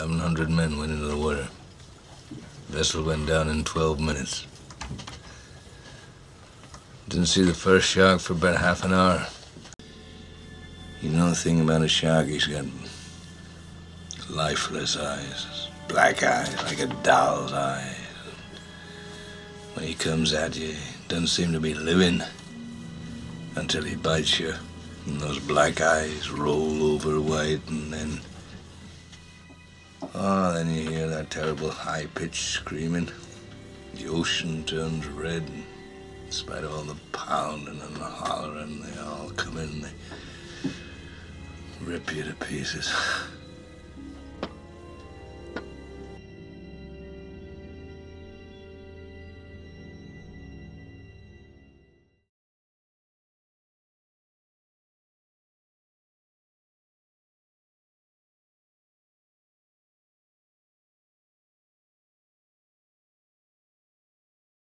1,100 men went into the water. Vessel went down in 12 minutes. Didn't see the first shark for about half an hour. You know the thing about a shark, he's got lifeless eyes, black eyes, like a doll's eyes. When he comes at you, he doesn't seem to be living until he bites you. And those black eyes roll over white, and then... oh, then you hear that terrible high-pitched screaming. The ocean turns red, and in spite of all the pounding and the hollering, they all come in and they rip you to pieces.